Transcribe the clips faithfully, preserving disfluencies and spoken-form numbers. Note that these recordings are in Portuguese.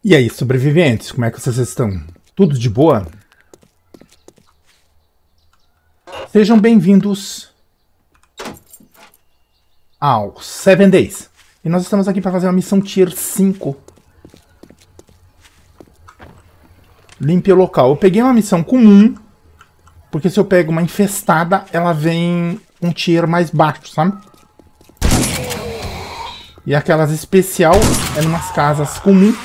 E aí, sobreviventes, como é que vocês estão? Tudo de boa? Sejam bem-vindos ao Seven Days. E nós estamos aqui para fazer uma missão Tier cinco. Limpe o local. Eu peguei uma missão comum, porque se eu pego uma infestada, ela vem um tier mais baixo, sabe? E aquelas especial é numas casas comuns.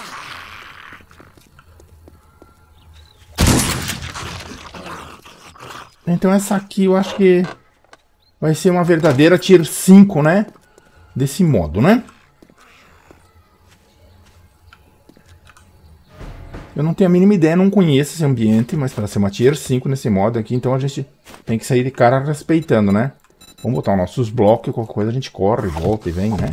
Então essa aqui eu acho que vai ser uma verdadeira Tier cinco, né? Desse modo, né? Eu não tenho a mínima ideia, não conheço esse ambiente, mas para ser uma Tier cinco nesse modo aqui, então a gente tem que sair de cara respeitando, né? Vamos botar os nossos blocos e qualquer coisa a gente corre, volta e vem, né?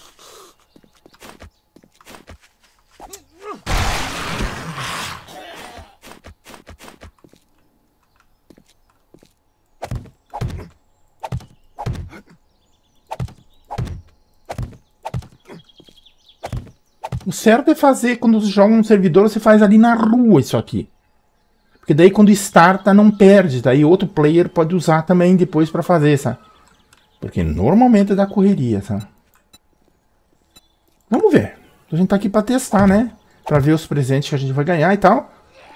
O certo é fazer, quando você joga no servidor, você faz ali na rua isso aqui. Porque daí quando starta não perde, daí outro player pode usar também depois pra fazer, sabe? Porque normalmente é da correria, sabe? Vamos ver. A gente tá aqui pra testar, né? Pra ver os presentes que a gente vai ganhar e tal.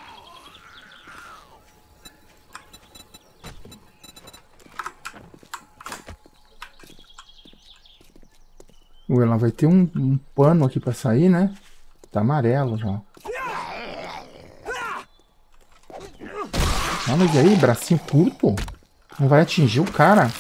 Ué, ela vai ter um, um pano aqui pra sair, né? Tá amarelo já. Ah, mas e aí, bracinho curto? Não vai atingir o cara?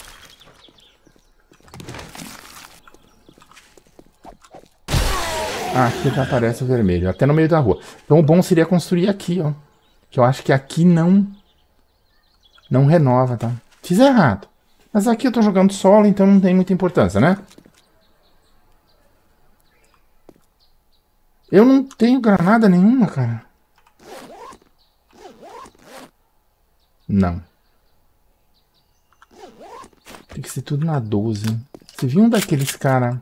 Ah, aqui já aparece o vermelho, até no meio da rua. Então o bom seria construir aqui, ó. Que eu acho que aqui não... Não renova, tá? Fiz errado. Mas aqui eu tô jogando solo, então não tem muita importância, né? Eu não tenho granada nenhuma, cara. Não. Tem que ser tudo na doze. Você viu um daqueles cara...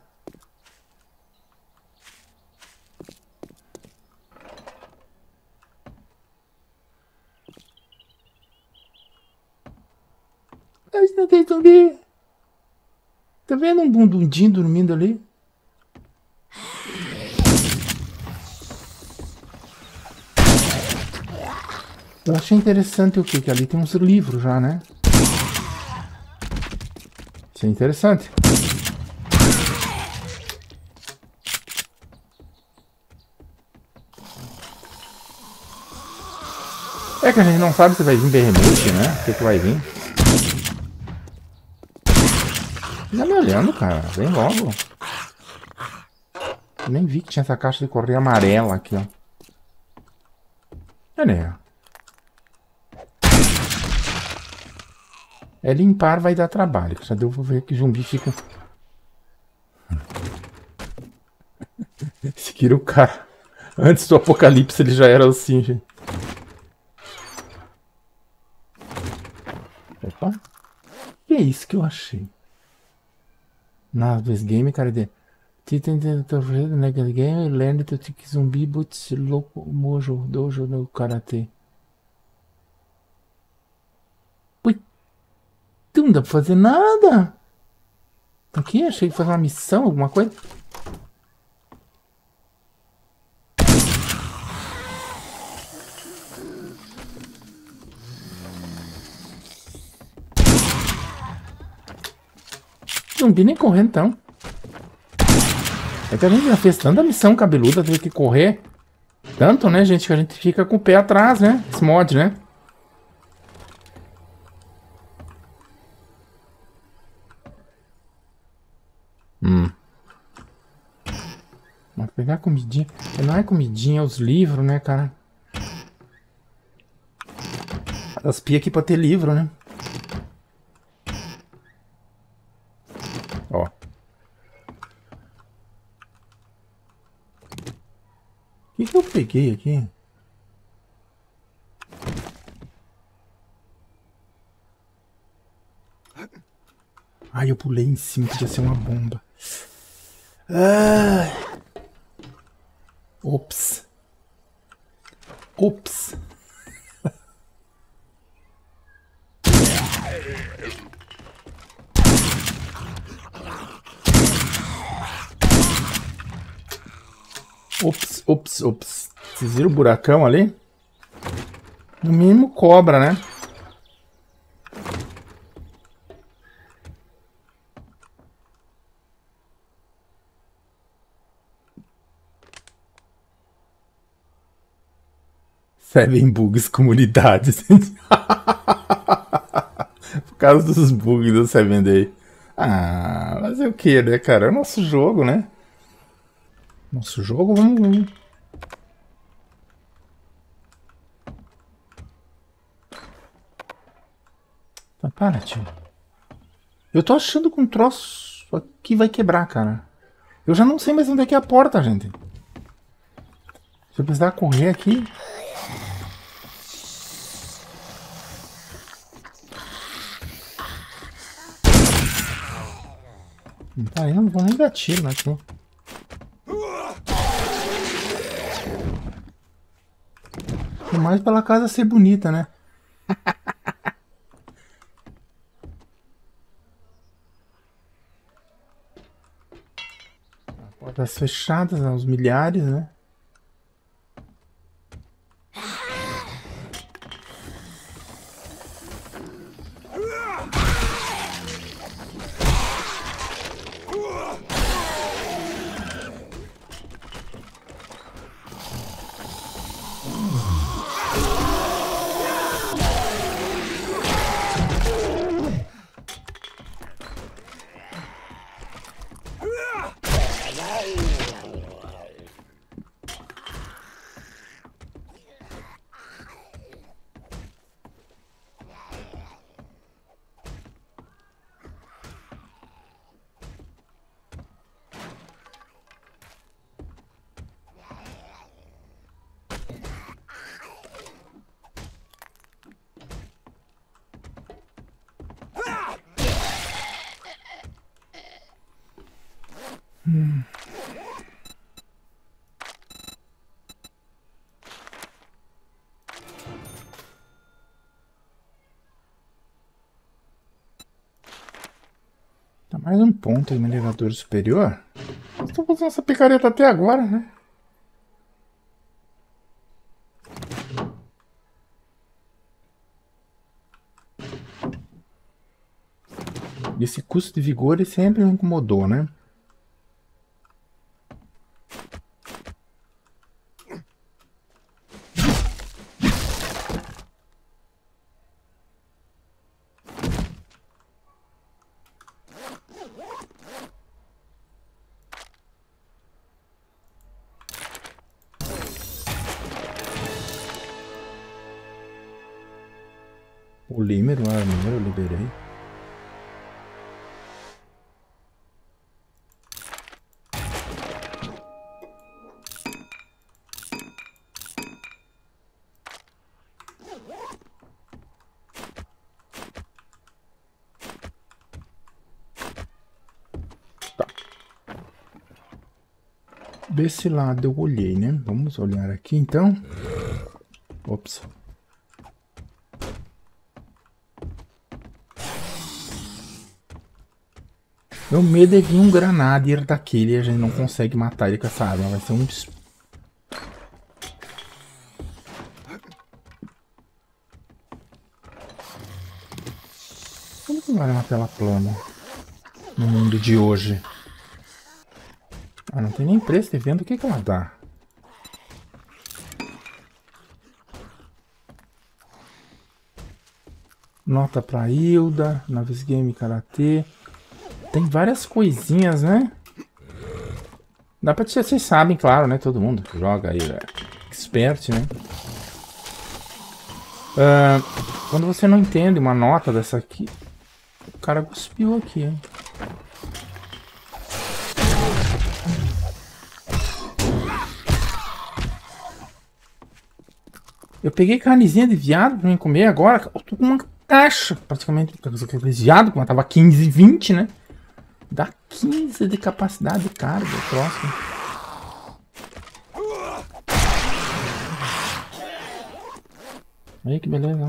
Mas não tem zumbi. Tá vendo um bundundinho dormindo ali? Eu achei interessante o que? Que ali tem uns livros já, né? Isso é interessante. É que a gente não sabe se vai vir Behemoth, né? O que, que vai vir? Fica me olhando, cara. Vem logo. Eu nem vi que tinha essa caixa de correio amarela aqui, ó. É, né? É limpar vai dar trabalho. Já deu pra ver que zumbi fica... Esse aqui era o cara. Antes do apocalipse ele já era assim, gente. Opa. Que é isso que eu achei? Na this game, cara, de... Titan naquele game, learn to take zumbi boots louco mojo dojo no karatê. Não dá pra fazer nada. Aqui, achei que fazer uma missão, alguma coisa. Zumbi nem correndo, então. É que a gente já fez tanta missão cabeluda, teve que correr. Tanto, né, gente, que a gente fica com o pé atrás, né? Esse mod, né? Hum. Mas pegar comidinha... Não é comidinha, é os livros, né, cara? As pias aqui pra ter livro, né? Ó. O que que eu peguei aqui? Ai, eu pulei em cima, podia ser uma bomba. Ah. Ops. Ops. Ops, ops, ops. Vocês viram o buracão ali? No mínimo cobra, né? Seven bugs comunidades. Por causa dos bugs do Seven Day. Ah, mas é o que, né, cara? É o nosso jogo, né? Nosso jogo, vamos... vamos. Tá, para, tio. Eu tô achando que um troço aqui vai quebrar, cara. Eu já não sei mais onde é que é a porta, gente. Se eu precisar correr aqui... Tá, eu não vou nem dar tiro, né, tio? É mais pela casa ser bonita, né? Portas fechadas, aos milhares, né? Hum. Tá mais um ponto aí no elevador superior. Estou fazendo essa picareta até agora, né? E esse custo de vigor sempre me incomodou, né? O Limer, o armeiro, eu liberei. Tá. Desse lado eu olhei, né? Vamos olhar aqui então. Ops. Meu medo é vir um granadier daquele e a gente não consegue matar ele com essa arma. Vai ser um... Como que vai uma tela plana no mundo de hoje? Ah, não tem nem preço de venda. O que que ela dá? Nota pra Hilda, Naves Game Karatê. Tem várias coisinhas, né? Dá pra dizer, vocês sabem, claro, né? Todo mundo joga aí, é expert, né? Uh, quando você não entende uma nota dessa aqui... O cara cuspiu aqui, hein? Eu peguei carnezinha de viado pra mim comer agora. Eu tô com uma caixa, praticamente. Viado, como tava quinze, vinte, né? Dá quinze de capacidade de carga, próximo. Aí que beleza.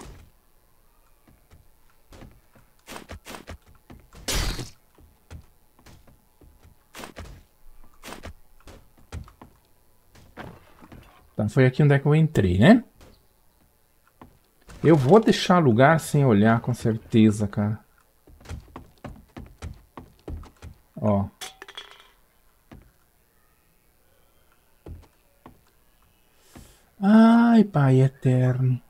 Tá, foi aqui onde é que eu entrei, né? Eu vou deixar lugar sem olhar, com certeza, cara. Ó. Ai, pai eterno.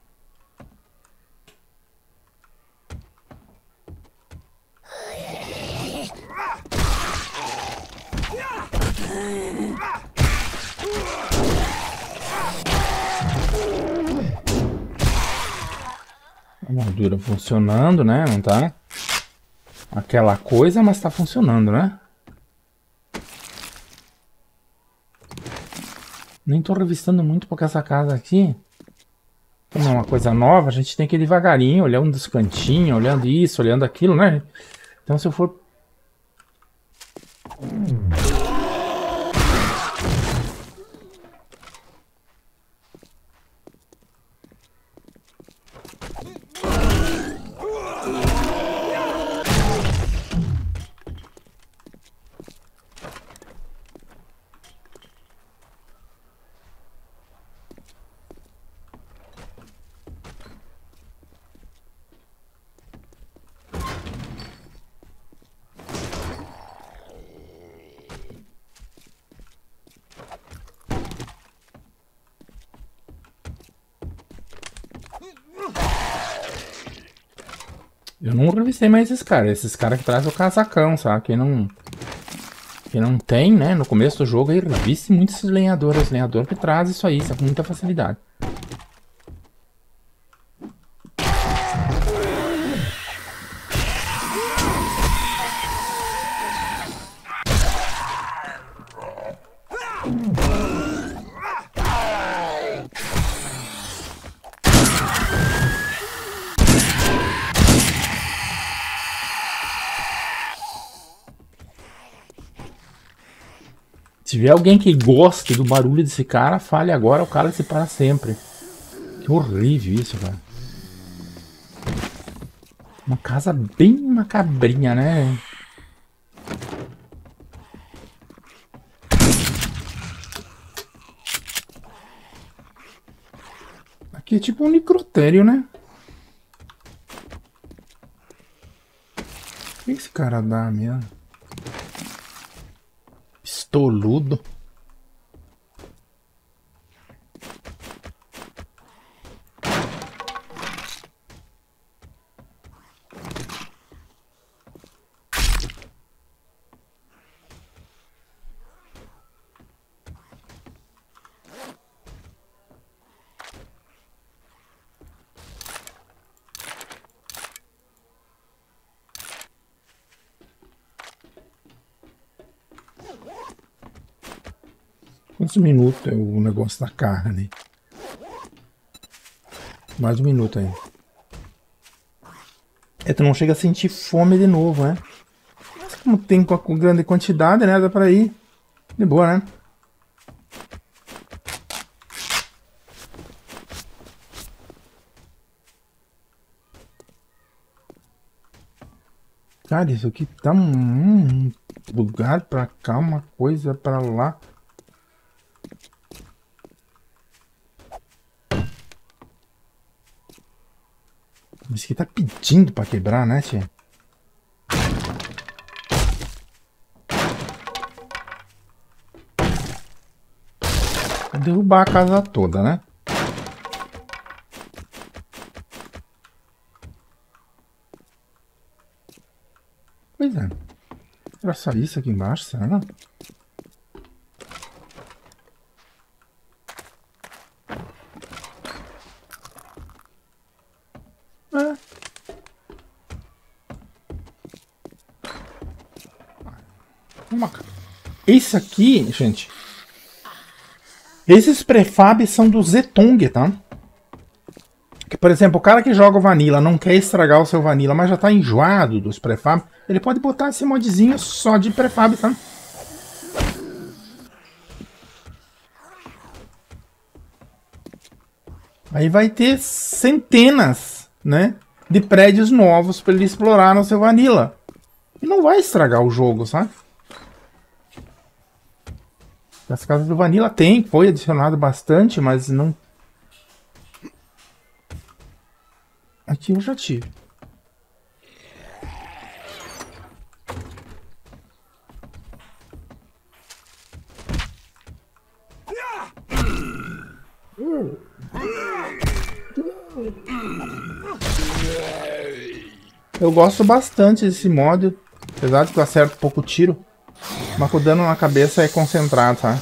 A moldura funcionando, né? Não tá aquela coisa, mas tá funcionando, né? Nem tô revistando muito porque essa casa aqui, como é uma coisa nova, a gente tem que ir devagarinho, olhando dos cantinhos, olhando isso, olhando aquilo, né? Então se eu for... Eu não revistei mais esses caras. Esses caras que trazem o casacão, sabe? Quem não... Quem não tem, né? No começo do jogo aí reviste muito esses lenhadores. Os lenhadores que trazem isso aí, sabe? Com muita facilidade. Se tiver alguém que goste do barulho desse cara, fale agora, o cara se para sempre. Que horrível isso, cara. Uma casa bem macabrinha, né? Aqui é tipo um necrotério, né? O que esse cara dá mesmo? Pistoludo. Quantos minutos é o negócio da carne? Mais um minuto aí. É, tu não chega a sentir fome de novo, né? Mas como tem com grande quantidade, né? Dá pra ir de boa, né? Cara, isso aqui tá um, um lugar pra cá, uma coisa pra lá. Isso aqui tá pedindo pra quebrar, né, tia? Vou derrubar a casa toda, né? Pois é. Era só isso aqui embaixo, será? É. Uma... Esse aqui, gente. Esses prefabs são do Zetong, tá? Que, por exemplo, o cara que joga o Vanilla não quer estragar o seu Vanilla, mas já tá enjoado dos prefabs, ele pode botar esse modzinho só de prefab, tá? Aí vai ter centenas, né, de prédios novos para ele explorar no seu Vanilla. E não vai estragar o jogo, sabe? As casas do Vanilla tem, foi adicionado bastante, mas não... Aqui eu já tive. Eu gosto bastante desse mod, apesar de que eu acerto pouco tiro, mas com o dano na cabeça é concentrado, tá?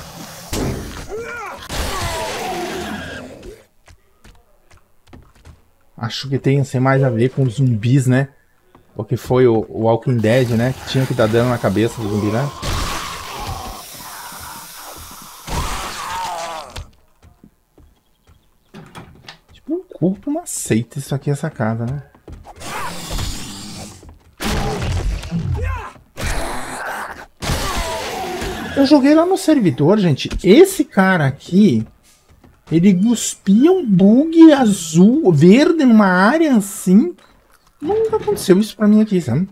Acho que tem assim, mais a ver com os zumbis, né? Porque foi o, o Walking Dead, né? Que tinha que dar dano na cabeça do zumbi, né? Tipo, um culto não aceita isso aqui, essa casa, né? Eu joguei lá no servidor, gente. Esse cara aqui, ele cuspia um bug azul, verde numa área assim. Nunca aconteceu isso pra mim aqui, sabe?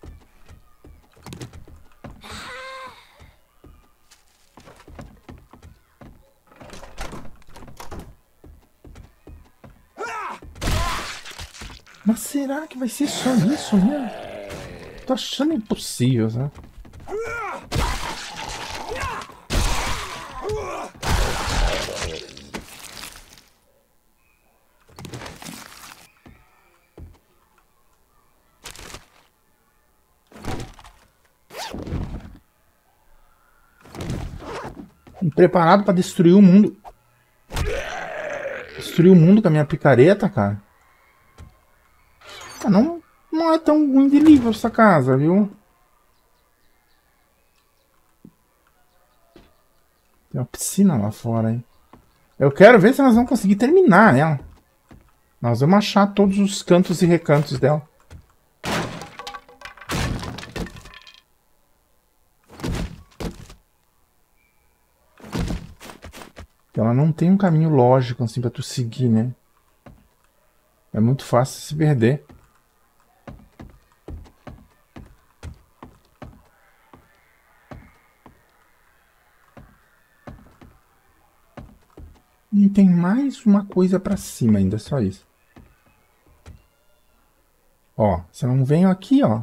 Mas será que vai ser só isso mesmo? Tô achando impossível, sabe? Preparado pra destruir o mundo. Destruir o mundo com a minha picareta, cara. Ah, não, não é tão ruim de livro essa casa, viu? Tem uma piscina lá fora, hein? Eu quero ver se nós vamos conseguir terminar ela. Nós vamos achar todos os cantos e recantos dela. Ela não tem um caminho lógico assim pra tu seguir, né? É muito fácil se perder. E tem mais uma coisa pra cima ainda, só isso. Ó, se eu não venho aqui, ó.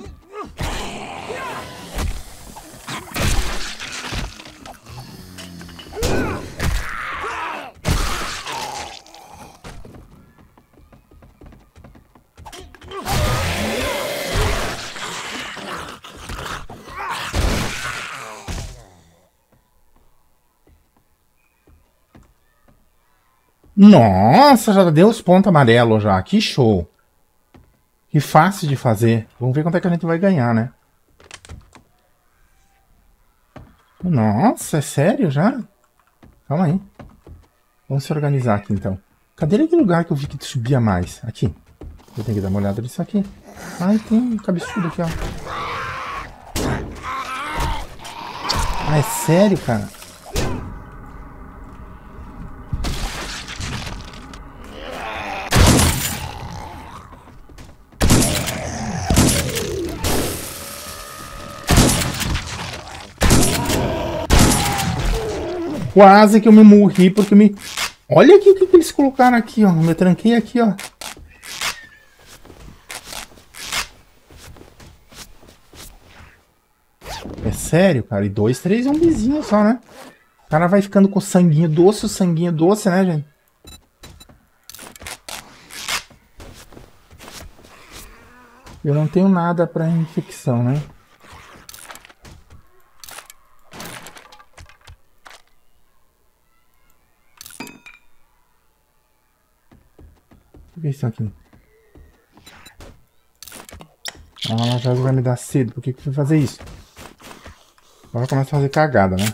Nossa, já deu os pontos amarelos já. Que show. Que fácil de fazer. Vamos ver quanto é que a gente vai ganhar, né? Nossa, é sério já? Calma aí. Vamos se organizar aqui então. Cadê aquele lugar que eu vi que subia mais? Aqui. Eu tenho que dar uma olhada nisso aqui. Ai, tem um cabeçudo aqui, ó. Ah, é sério, cara? Quase que eu me morri porque me... Olha aqui o que, que eles colocaram aqui, ó. Eu me tranquei aqui, ó. É sério, cara? E dois, três zumbizinhos só, né? O cara vai ficando com o sanguinho doce, o sanguinho doce, né, gente? Eu não tenho nada pra infecção, né? O que é isso aqui? Ah, ela já vai me dar cedo. Por que que eu fui fazer isso? Agora começa a fazer cagada, né?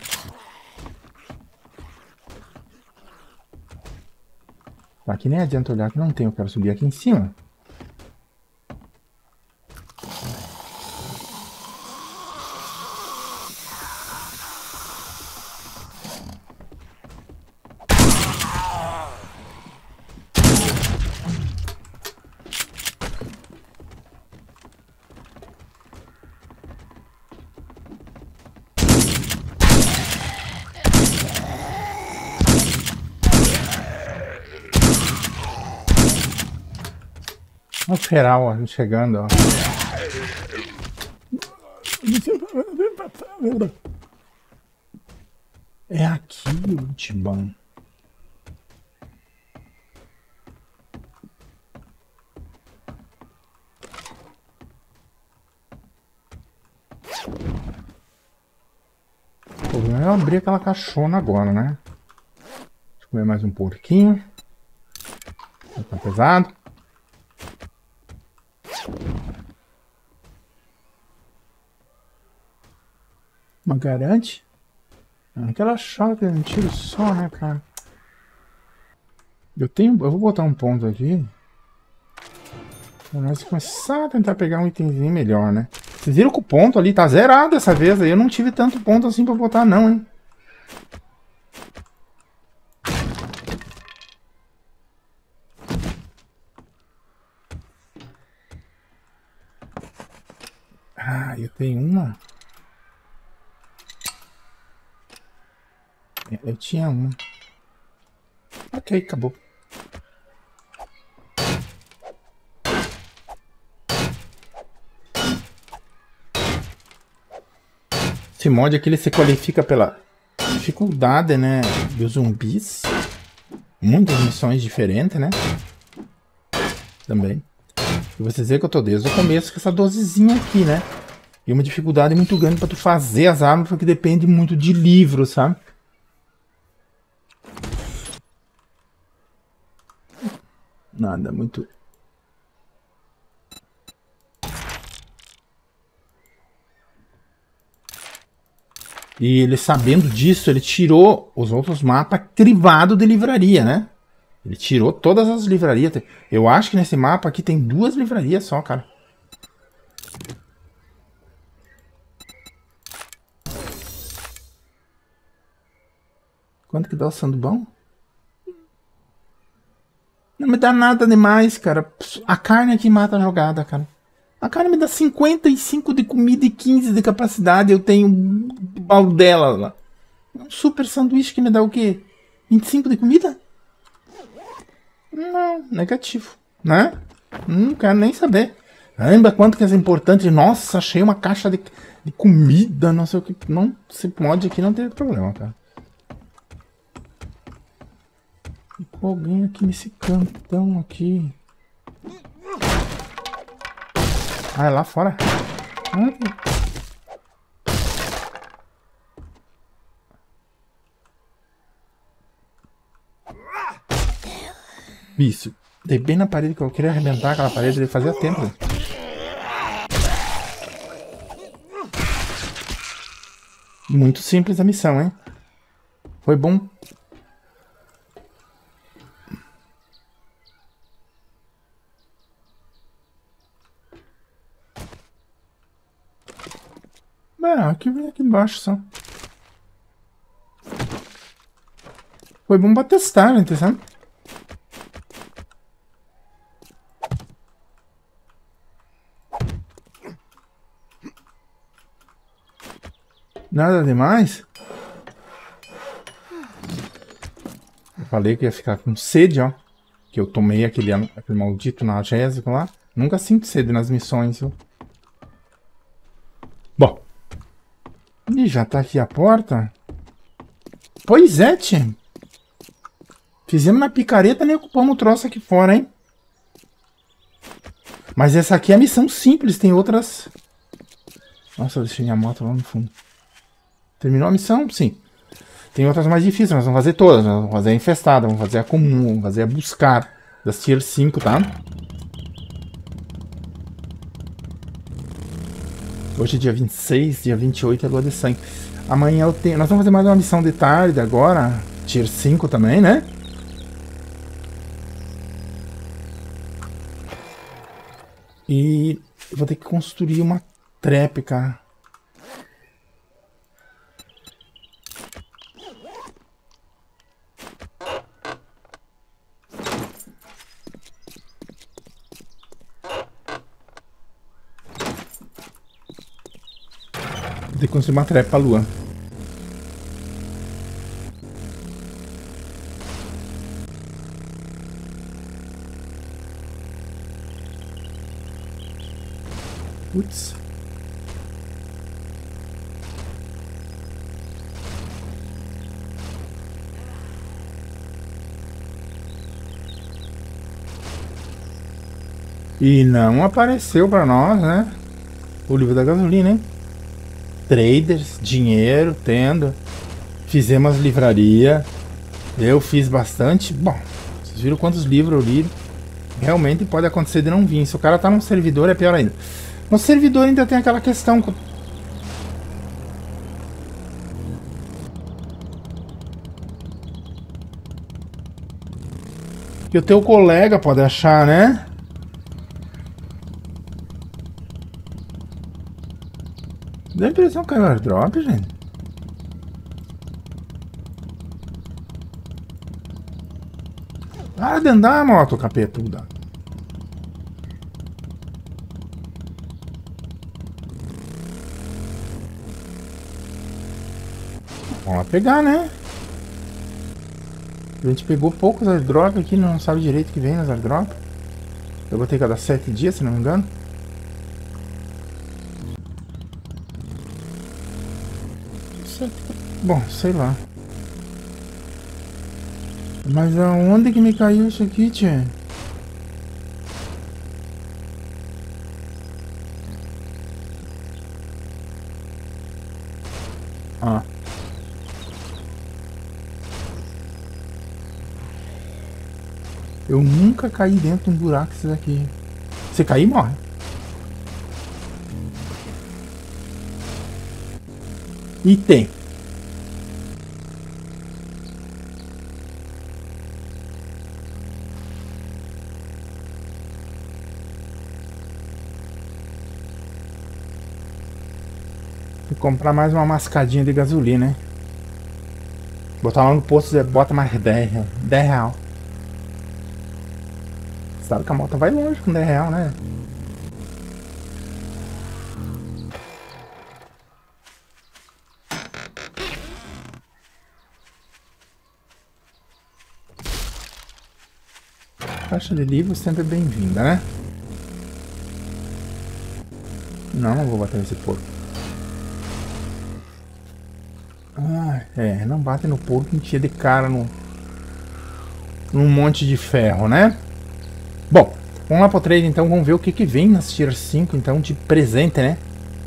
Aqui nem adianta olhar que não tem. Eu quero subir aqui em cima. Olha o feral, ó, chegando, ó. É aqui o Tibão. O problema é eu abrir aquela caixona agora, né? Deixa eu comer mais um porquinho. Tá pesado. Mas garante? Aquela chave é um tiro só, né, cara? Eu tenho. Eu vou botar um ponto aqui. Pra nós começar a tentar pegar um itemzinho melhor, né? Vocês viram que o ponto ali tá zerado dessa vez. Aí eu não tive tanto ponto assim pra botar, não, hein? Ah, eu tenho uma. Eu tinha uma. Ok, acabou. Esse mod aqui ele se qualifica pela dificuldade, né, dos zumbis. Muitas missões diferentes, né? Também. E vocês veem que eu tô desde o começo com essa dosezinha aqui, né? E uma dificuldade muito grande pra tu fazer as armas, porque depende muito de livro, sabe? Nada, muito... E ele, sabendo disso, ele tirou os outros mapas crivados de livraria, né? Ele tirou todas as livrarias. Eu acho que nesse mapa aqui tem duas livrarias só, cara. Quanto que dá o sandubão? Não me dá nada demais, cara. A carne aqui mata a jogada, cara. A carne me dá cinquenta e cinco de comida e quinze de capacidade. Eu tenho um baldela lá. Um super sanduíche que me dá o quê? vinte e cinco de comida? Não, negativo, né? Não quero nem saber. Lembra quanto que é importante? Nossa, achei uma caixa de, de comida, não sei o que. Não, esse mod aqui não teve problema, cara. Ficou alguém aqui nesse cantão aqui. Ah, é lá fora. Ah, isso. Dei bem na parede que eu queria arrebentar aquela parede, ele fazia tempo. Muito simples a missão, hein? Foi bom. Ah, aqui vem aqui embaixo só. Foi bom pra testar, né? Sabe? Nada demais. Eu falei que ia ficar com sede, ó. Que eu tomei aquele, aquele maldito analgésico lá. Nunca sinto sede nas missões, viu? Bom. E já tá aqui a porta. Pois é, tio. Fizemos na picareta, nem ocupamos o troço aqui fora, hein? Mas essa aqui é a missão simples, tem outras... Nossa, eu deixei minha moto lá no fundo. Terminou a missão? Sim. Tem outras mais difíceis, mas vamos fazer todas. Vamos fazer a infestada, vamos fazer a comum, vamos fazer a buscar das tier cinco, tá? Hoje é dia vinte e seis, dia vinte e oito é lua de sangue. Amanhã eu tenho... Nós vamos fazer mais uma missão de tarde agora. Tier cinco também, né? E eu vou ter que construir uma trap, cara. Vou ter que construir uma trap pra lua. Putz. E não apareceu pra nós, né? O livro da gasolina, hein? Traders, dinheiro, tendo. Fizemos livraria. Eu fiz bastante. Bom, vocês viram quantos livros eu li? Realmente pode acontecer de não vir. Se o cara tá num servidor, é pior ainda. No servidor ainda tem aquela questão. Que o teu colega pode achar, né? Dá a impressão que caiu airdrop, gente. Para de andar, moto capetuda. Vamos lá pegar, né? A gente pegou poucos airdrop aqui, não sabe direito o que vem nas airdrop. Eu botei cada sete dias, se não me engano. Bom, sei lá. Mas aonde que me caiu isso aqui, tchê? Ah. Eu nunca caí dentro de um buraco desses aqui. Se cair, morre. E tem. Vou comprar mais uma mascadinha de gasolina, né? Botar lá no posto, bota mais dez real. Sabe que a moto vai longe com dez real, né? Caixa de livros sempre bem-vinda, né? Não, não vou bater nesse porco. Ah, é, não bate no porco, enchia de cara no, num monte de ferro, né? Bom, vamos lá pro trade então, vamos ver o que que vem nas tier cinco então de presente, né?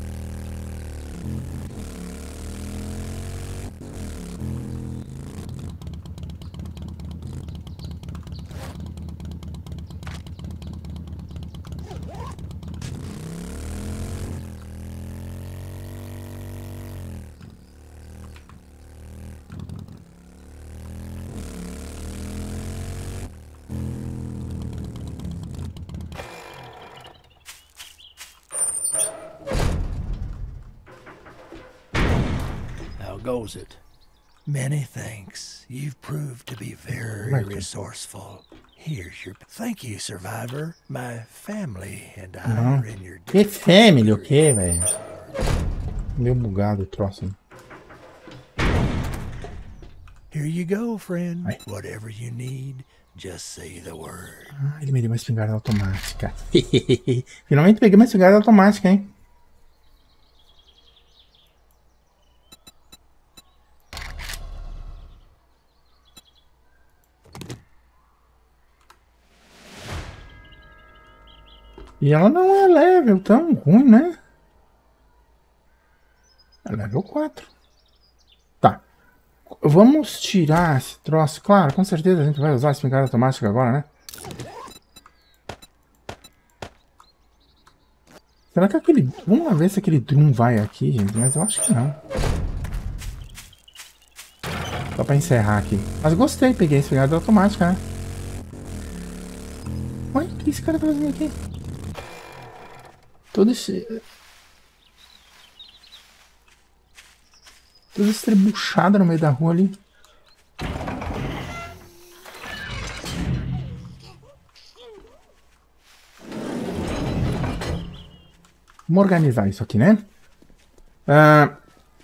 Goes it? Many thanks. You've proved to be very resourceful. Here's your... Thank you, survivor. My family and I Não. are in your... Que family o que, velho? Meio bugado o troço. Here you go, friend. Ai. Whatever you need, just say the word. Ah, ele me deu uma espingarda automática. Finalmente peguei uma espingarda automática, hein? E ela não é level tão ruim, né? É level quatro. Tá. Vamos tirar esse troço. Claro, com certeza a gente vai usar a espingarda automática agora, né? Será que aquele... Vamos lá ver se aquele drum vai aqui, gente. Mas eu acho que não. Só pra encerrar aqui. Mas gostei, peguei a espingarda automática, né? Olha, o que esse cara tá fazendo aqui? Todo esse... Toda estrebuchada no meio da rua ali. Vamos organizar isso aqui, né? Ah,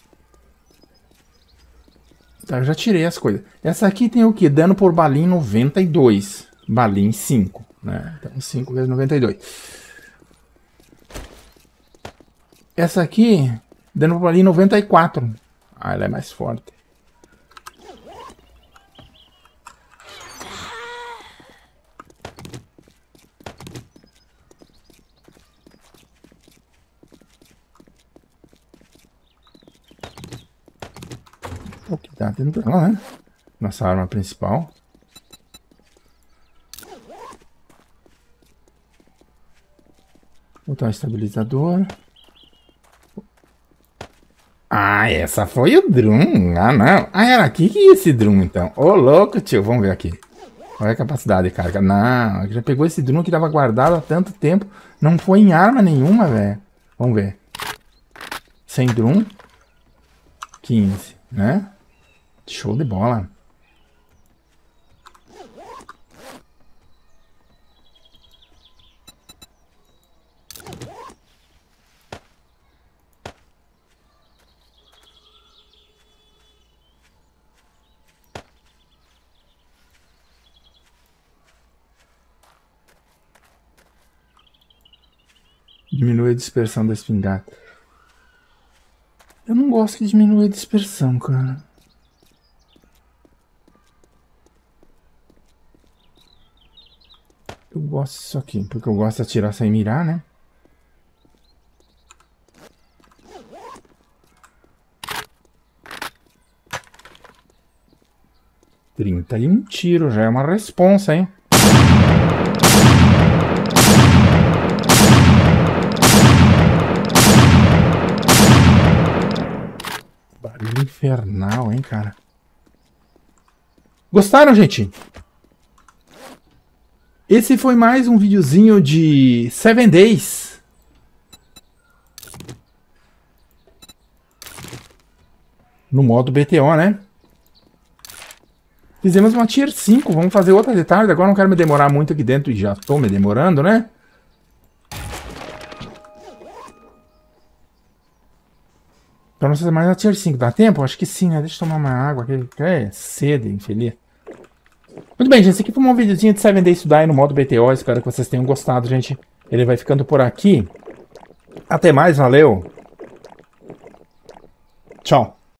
tá, eu já tirei as coisas. Essa aqui tem o que? Dano por balim noventa e dois. Balim cinco, né? Então cinco vezes noventa e dois. Essa aqui, dando pra ali noventa e quatro. Ah, ela é mais forte. O que tá dentro dela, né? Nossa arma principal. Botar o estabilizador. Ah, essa foi o drum. Ah, não. Ah, era aqui que ia esse drum, então. Ô, louco, tio. Vamos ver aqui. Olha a capacidade de carga. Não, já pegou esse drum que tava guardado há tanto tempo. Não foi em arma nenhuma, velho. Vamos ver. Sem drum. quinze, né? Show de bola. Diminui a dispersão da espingarda. Eu não gosto que diminua a dispersão, cara. Eu gosto disso aqui, porque eu gosto de atirar sem mirar, né? trinta e um tiro, já é uma responsa, hein? Barulho infernal, hein, cara? Gostaram, gente? Esse foi mais um videozinho de Seven Days. No modo B T O, né? Fizemos uma tier cinco, vamos fazer outra de tarde. Agora não quero me demorar muito aqui dentro e já estou me demorando, né? Então não sei mais a tier cinco. Dá tempo? Acho que sim, né? Deixa eu tomar uma água. Que é sede, infeliz. Muito bem, gente. Esse aqui foi um videozinho de Seven Days to Die no modo B T O. Espero que vocês tenham gostado, gente. Ele vai ficando por aqui. Até mais, valeu. Tchau.